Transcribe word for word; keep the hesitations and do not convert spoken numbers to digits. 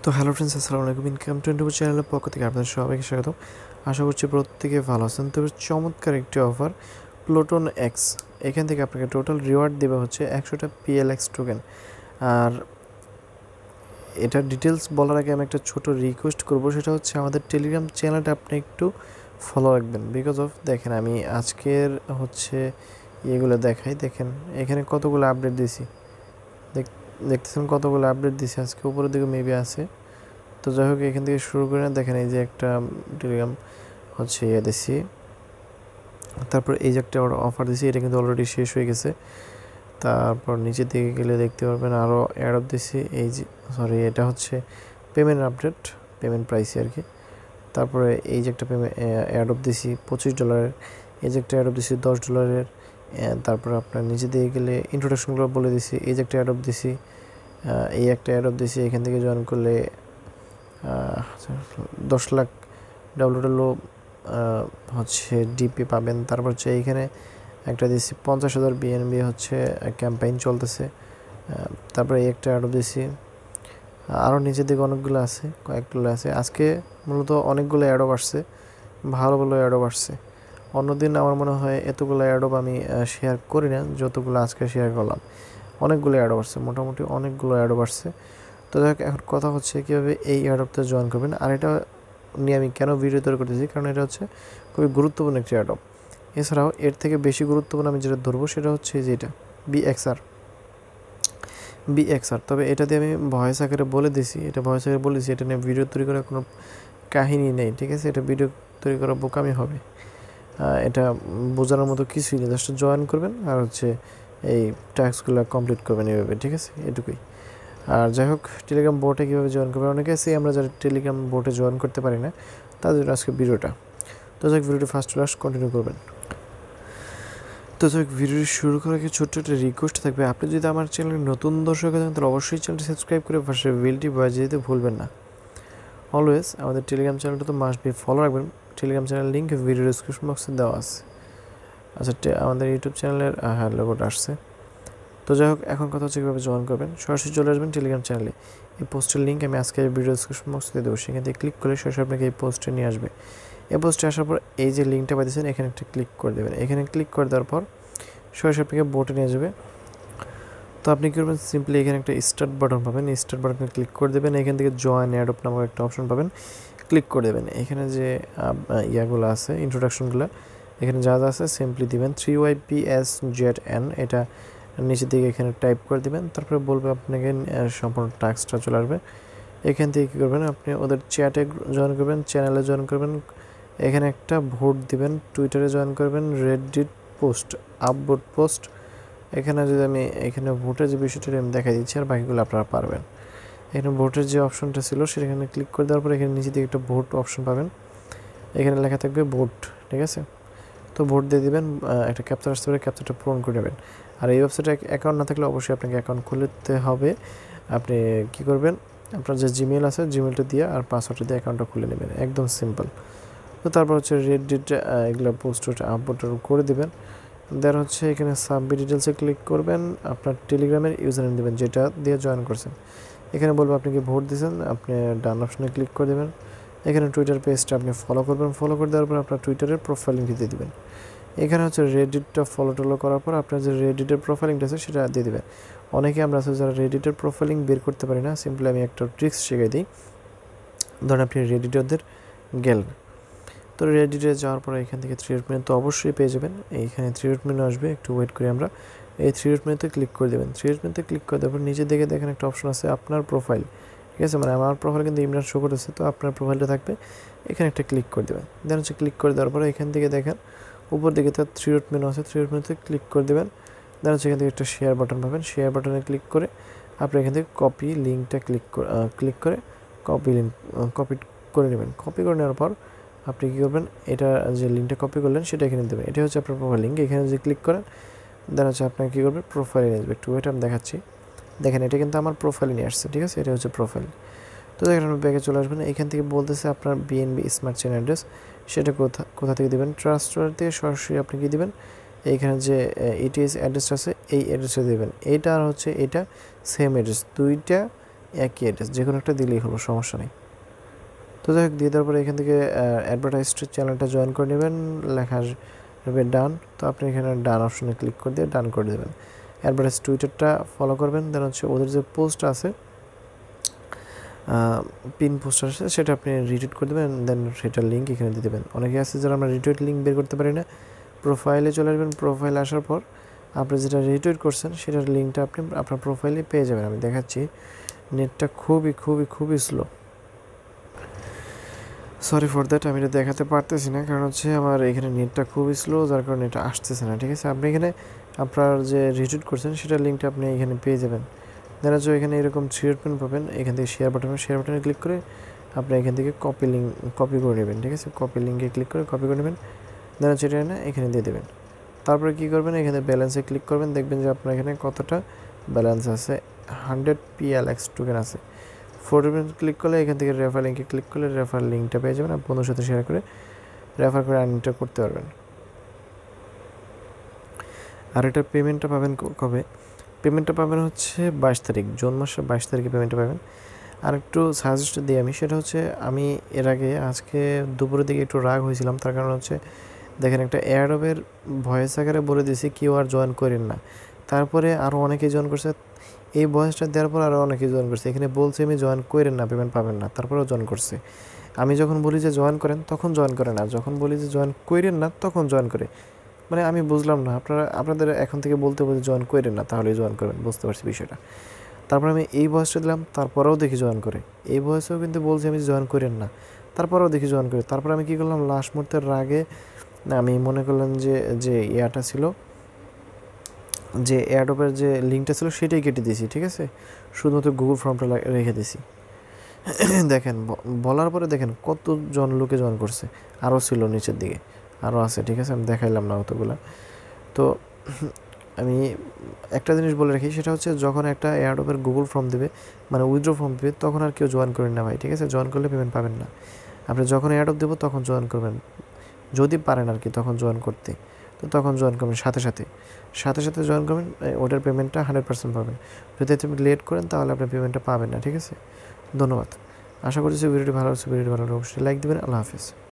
তো hello friends, আসসালামু আলাইকুম। ইনকাম টোয়েন্টি ফোর চ্যানেলের পক্ষ থেকে আপনাদের সবাইকে স্বাগতম। আশা করছি প্রত্যেকে ভালো আছেন। তবে চমৎকার একটি অফার, প্লুটন এক্স। এখান থেকে আপনাকে টোটাল রিওয়ার্ড দেবে হচ্ছে একশোটা পিএলএক্স টোকেন। আর এটার ডিটেলস বলার আগে আমি একটা ছোট রিকোয়েস্ট করব, সেটা হচ্ছে আমাদের টেলিগ্রাম চ্যানেলটা আপনি একটু ফলো রাখবেন। বিকজ অফ দেখেন, আমি আজকের হচ্ছে ইয়েগুলো দেখাই। দেখেন এখানে কতগুলো আপডেট দিয়েছি, দেখতেছেন কতগুলো আপডেট দিয়েছি আজকে, উপরের দিকে মেবি আছে। তো যাই হোক, এখান থেকে শুরু করে না, দেখেন এই যে একটা টেলিগ্রাম হচ্ছে ইয়ে দিছি, তারপর এই যে একটা অফার দিছি, এটা কিন্তু অলরেডি শেষ হয়ে গেছে। তারপর নিচের দিকে গেলে দেখতে পারবেন আরও অ্যাড অফ দিছি, এই যে সরি এটা হচ্ছে পেমেন্ট আপডেট, পেমেন্ট প্রাইসে আর কি। তারপরে এই যে একটা পেমেন্ট অ্যাড অফ দিছি পঁচিশ ডলারের, এই যে একটা অ্যাড অফ দিছি দশ ডলারের। তারপরে আপনার নিচে দিকে গেলে ইন্ট্রোডাকশনগুলো বলে দিছি, এই যে একটা অ্যাড অফ দিছি, এই একটা অ্যাড অফ দিছি। এখান থেকে জয়েন করলে দশ লাখ ডাব্লুডাব্লু হচ্ছে ডিপি পাবেন। তারপর হচ্ছে এইখানে একটা দিয়েছি পঞ্চাশ হাজার বিএনবি হচ্ছে ক্যাম্পেইন চলতেছে। তারপরে এই একটা অ্যাডও দিয়েছি, আরও নিচের দিকে অনেকগুলো আছে, কয়েকগুলো আছে। আজকে মূলত অনেকগুলো অ্যাডও আসছে, ভালো ভালো অ্যাডও আসছে। অন্যদিন আমার মনে হয় এতগুলো অ্যাডও আমি শেয়ার করি না যতগুলো আজকে শেয়ার করলাম। অনেকগুলো অ্যাডও আসছে, মোটামুটি অনেকগুলো অ্যাডও আসছে। তো দেখ, এখন কথা হচ্ছে কীভাবে এই অ্যাডপটা জয়েন করবেন। আর এটা নিয়ে আমি কেন ভিডিও তৈরি করতেছি, কারণ এটা হচ্ছে খুবই গুরুত্বপূর্ণ একটি অ্যাডপ। এছাড়াও এর থেকে বেশি গুরুত্বপূর্ণ আমি যেটা ধরবো সেটা হচ্ছে যে এটা বিএক্সআর বিএক্সআর তবে এটা দিয়ে আমি ভয়েস আকারে বলে দিছি, এটা ভয়েস আকারে বলেছি, এটা নিয়ে ভিডিও তৈরি করার কোনো কাহিনী নেই, ঠিক আছে? এটা ভিডিও তৈরি করা বোকামি হবে, এটা বোঝানোর মতো কিছুই নেই। জাস্ট জয়েন করবেন আর হচ্ছে এই টাস্কগুলো কমপ্লিট করবেন এইভাবে, ঠিক আছে? এটুকুই। আর যাই হোক, টেলিগ্রাম বোটে কীভাবে জয়েন করবে, অনেকে আছে আমরা যারা টেলিগ্রাম বোটে জয়েন করতে পারি না, তাদের জন্য আজকে ভিডিওটা। তো যাই হোক, ভিডিওটি ফার্স্ট টু লাস্ট কন্টিনিউ করবেন। তো যাই হোক, ভিডিওটি শুরু করার আগে ছোট্ট একটা রিকোয়েস্ট থাকবে, আপনি যদি আমার চ্যানেলে নতুন দর্শক থাকেন তাহলে অবশ্যই চ্যানেলটি সাবস্ক্রাইব করে পাশে বেলটি বাজিয়ে দিতে ভুলবেন না। অলওয়েজ আমাদের টেলিগ্রাম চ্যানেলটা তো মাস্ট বি ফলো রাখবেন। Telegram channel link video description বক্সে দেওয়া আছে। আচ্ছা, আমাদের ইউটিউব চ্যানেলের হ্যাঁ লোগোটা আসছে। তো যাই হোক, এখন কথা হচ্ছে কীভাবে জয়েন করবেন। সরাসরি চলে আসবেন টেলিগ্রাম চ্যানেলে। এই পোস্টের লিঙ্ক আমি আজকে ভিডিও ডিসক্রিপশন বক্সে দিয়ে দেবো, সেখান থেকে ক্লিক করলে সরাসরি আপনাকে এই পোস্টে নিয়ে আসবে। এই পোস্টে আসার পর এই যে লিঙ্কটা পাইতেছেন, এখানে একটা ক্লিক করে দেবেন। এখানে ক্লিক করে দেওয়ার পর সরাসরি আপনাকে বোটে নিয়ে যাবে। তো আপনি কী করবেন, সিম্পলি এখানে একটা স্টার্ট বাটন পাবেন, স্টার্ট বাটনে ক্লিক করে দেবেন। এখান থেকে জয়েন অ্যাডপ নামক একটা অপশন পাবেন, ক্লিক করে দেবেন। এখানে যে ইয়াগুলো আছে, ইন্ট্রোডাকশনগুলো, এখানে যা যা আছে সিম্পলি দিবেন three Y P S Z N, এটা নিচের দিকে এখানে টাইপ করে দিবেন। তারপরে বলবে আপনাকে সম্পূর্ণ টাস্কটা চলে আসবে। এখান থেকে কী করবেন, আপনি ওদের চ্যাটে জয়েন করবেন, চ্যানেলে জয়েন করবেন, এখানে একটা ভোট দিবেন, টুইটারে জয়েন করবেন, রেডিট পোস্ট, আপভোট পোস্ট। এখানে যদি আমি এখানে ভোটের যে বিষয়টা আমি দেখাই দিচ্ছি, আর বাকিগুলো আপনারা পারবেন। এখানে ভোটের যে অপশনটা ছিল সেখানে ক্লিক করে দেওয়ার পর এখানে নিচে দিকে একটা ভোট অপশন পাবেন, এখানে লেখা থাকবে ভোট, ঠিক আছে? তো ভোট দিয়ে দেবেন, একটা ক্যাপচার আসতে পারে, ক্যাপচারটা পূরণ করে নেবেন। আর এই ওয়েবসাইটে অ্যাকাউন্ট না থাকলে অবশ্যই আপনাকে অ্যাকাউন্ট খুলতে হবে। আপনি কী করবেন, আপনার যে জিমেল আছে জিমেলটা দিয়ে আর পাসওয়ার্ডটা দিয়ে অ্যাকাউন্টটা খুলে নেবেন, একদম সিম্পল। তো তারপর হচ্ছে রেডিট এগুলো পোস্ট আপলোড করে দেবেন। দেন হচ্ছে এখানে সাবমিট ডিটেলসে ক্লিক করবেন, আপনার টেলিগ্রামের ইউজার নেম দেবেন যেটা দিয়ে জয়েন করছেন। এখানে বলবো আপনি কি ভোট দিয়েছেন, আপনি ডান অপশনে ক্লিক করে দেবেন। এখানে টুইটার পেজটা আপনি ফলো করবেন, ফলো করে দেওয়ার পর আপনার টুইটারের প্রোফাইলিংটি দিয়ে দেবেন। এখানে হচ্ছে রেডিটটা ফলো টলো করার পর আপনার যে রেডিটের প্রোফাইলিংটা আছে সেটা দিয়ে দেবেন। অনেকে আমরা আছে যারা রেডিটের প্রোফাইলিং বের করতে পারি না, সিম্পলি আমি একটা ট্রিক্স শিখিয়ে দিই। ধরুন আপনি রেডিটরদের গেলেন, তো রেডিটে যাওয়ার পরে এখান থেকে থ্রি ডট মেনু তো অবশ্যই পেয়ে যাবেন। এইখানে থ্রি ডট মেনু আসবে, একটু ওয়েট করি আমরা। এই থ্রি ডট মেনুতে ক্লিক করে দেবেন। থ্রি ডট মেনুতে ক্লিক করে দেওয়ার পর নিচে দিকে দেখেন একটা অপশন আছে আপনার প্রোফাইল, ঠিক আছে? মানে আমার প্রোফাইল কিন্তু ইমরান শো করেছে, তো আপনার প্রোফাইলটা থাকবে, এখানে একটা ক্লিক করে দেবেন। দেন হচ্ছে ক্লিক করে দেওয়ার পরে এখান থেকে দেখেন উপর দিকে তার থ্রি ডট মেনু আছে, থ্রি ডট মেনুতে ক্লিক করে দেবেন। দেন হচ্ছে এখান থেকে একটা শেয়ার বাটন পাবেন, শেয়ার বাটনে ক্লিক করে আপনি এখান থেকে কপি লিঙ্কটা ক্লিক ক্লিক করে কপি লিঙ্ক কপি করে নেবেন। কপি করে নেওয়ার পর আপনি কী করবেন, এটা যে লিঙ্কটা কপি করলেন সেটা এখানে দেবেন। এটা হচ্ছে আপনার প্রোফাইল লিঙ্ক, এখানে যে ক্লিক করেন দেন হচ্ছে আপনাকে কী করবেন, প্রোফাইলে নিয়ে আসবে। একটু ওয়েট আমি দেখাচ্ছি। দেখেন এটা কিন্তু আমার প্রোফাইলে নিয়ে আসছে, ঠিক আছে? এটা হচ্ছে প্রোফাইল। তো দেখেন আপনি ব্যাগে চলে আসবেন, এখান থেকে বলতেছে আপনার বিএনবি স্মার্ট চেন অ্যাড্রেস, সেটা কোথা কোথা থেকে দেবেন। ট্রাস্ট ওয়ালেট থেকে সরাসরি আপনি কী দেবেন, এইখানে যে ইটিএস অ্যাড্রেসটা আছে এই অ্যাড্রেসে দেবেন। এইটা আর হচ্ছে এটা সেম অ্যাড্রেস, দুইটা একই অ্যাড্রেস, যে কোনো একটা দিলেই হলো, সমস্যা নেই। তো যাই হোক, দিয়ে দেওয়ার পরে এখান থেকে অ্যাডভার্টাইজড চ্যানেলটা জয়েন করে নেবেন, লেখা আসবে ডান। তো আপনি এখানে ডান অপশনে ক্লিক করে দিয়ে ডান করে দেবেন। অ্যাডভার্টাইজ টুইটারটা ফলো করবেন, দেন হচ্ছে ওদের যে পোস্ট আছে, পিন পোস্ট আছে, সেটা আপনি রিটুইট করে দেবেন, দেন সেটার লিঙ্ক এখানে দিয়ে দেবেন। অনেকে আছে যারা আমরা রিটুইট লিঙ্ক বের করতে পারি না, প্রোফাইলে চলে আসবেন। প্রোফাইলে আসার পর আপনি যেটা রিটুইট করছেন সেটার লিঙ্কটা আপনি আপনার প্রোফাইলে পেয়ে যাবেন। আমি দেখাচ্ছি, নেটটা খুবই খুবই খুবই স্লো, সরি ফর দ্যাট, আমি এটা দেখাতে পারতেছি না, কারণ হচ্ছে আমার এখানে নেটটা খুবই স্লো, যার কারণে এটা আসতেছে না। ঠিক আছে, আপনি এখানে আপনার যে রিটুইট করছেন সেটার লিঙ্কটা আপনি এখানে পেয়ে যাবেন। দেখা যাচ্ছে এখানে এরকম থ্রি ডট পেন পাবেন, এখান থেকে শেয়ার বাটনে শেয়ার বাটনে ক্লিক করে আপনি এখান থেকে কপি লিঙ্ক কপি করে নেবেন। ঠিক আছে, কপি লিঙ্কে ক্লিক করে কপি করে নেবেন, দেখা যাচ্ছে এটা না এখানে দিয়ে দেবেন। তারপরে কী করবেন, এখানে ব্যালেন্সে ক্লিক করবেন, দেখবেন যে আপনার এখানে কতটা ব্যালেন্স আছে, hundred P L X token আছে। ফোর্টি ক্লিক করলে এখান থেকে রেফার লিঙ্কে ক্লিক করলে রেফার লিঙ্কটা পেয়ে যাবেন, আপনি বন্ধুর সাথে শেয়ার করে রেফার করে আর্নিংটা করতে পারবেন। আর এটার পেমেন্টটা পাবেন কবে? পেমেন্টটা পাবেন হচ্ছে বাইশ তারিখ, জুন মাসের বাইশ তারিখে পেমেন্টটা পাবেন। আর একটু সাজেস্ট দিই আমি, সেটা হচ্ছে আমি এর আগে আজকে দুপুরের দিকে একটু রাগ হয়েছিলাম, তার কারণ হচ্ছে দেখেন একটা অ্যাডোবের ভয়েস আকারে বলে দিয়েছি কেউ আর জয়েন করেন না, তারপরে আরও অনেকেই জয়েন করছে। এই ভয়েসটা দেওয়ার পর আরও অনেকেই জয়েন করছে, এখানে বলছে আমি জয়েন করেন না, পেমেন্ট পাবেন না, তারপরেও জয়েন করছে। আমি যখন বলি যে জয়েন করেন তখন জয়েন করে না, যখন বলি যে জয়েন করেন না তখন জয়েন করে। মানে আমি বুঝলাম না, আপনারা আপনাদের এখন থেকে বলতে বলতে জয়েন করেন না, তাহলেই জয়েন করবেন, বুঝতে পারছি বিষয়টা। তারপর আমি এই ভয়েসটা দিলাম, তারপরেও দেখি জয়েন করে। এই ভয়েসেও কিন্তু বলছি আমি জয়েন করেন না, তারপরেও দেখি জয়েন করে। তারপর আমি কী করলাম, লাস্ট মুহূর্তের রাগে আমি মনে করলাম যে যে ইয়াটা ছিল, যে অ্যাডোবের যে লিঙ্কটা ছিল সেটাই কেটে দিয়েছি। ঠিক আছে, শুধুমাত্র গুগল ফর্মটা রেখে দিয়েছি। দেখেন বলার পরে দেখেন কতজন লোকে জয়েন করছে, আরও ছিল নিচের দিকে, আরও আছে। ঠিক আছে, আমি দেখাইলাম না অতগুলো। তো আমি একটা জিনিস বলে রাখি, সেটা হচ্ছে যখন একটা অ্যাডোবের গুগল ফর্ম দেবে, মানে উইথড্র ফর্ম দেবে, তখন আর কেউ জয়েন করেন না ভাই। ঠিক আছে, জয়েন করলে পেমেন্ট পাবেন না। আপনি যখন অ্যাডোব দেবো তখন জয়েন করবেন, যদি পারেন আর কি তখন জয়েন করতে, তো তখন জয়েন করবেন, সাথে সাথে সাথে সাথে জয়েন করবেন, ওটার পেমেন্টটা হান্ড্রেড পার্সেন্ট পাবেন। যদি আপনি লেট করেন তাহলে আপনি পেমেন্টটা পাবেন না। ঠিক আছে, ধন্যবাদ। আশা করছি ভিডিওটি ভালো হচ্ছে, ভিডিওটি ভালো হলে অবশ্যই লাইক দেবেন। আল্লাহ হাফিজ।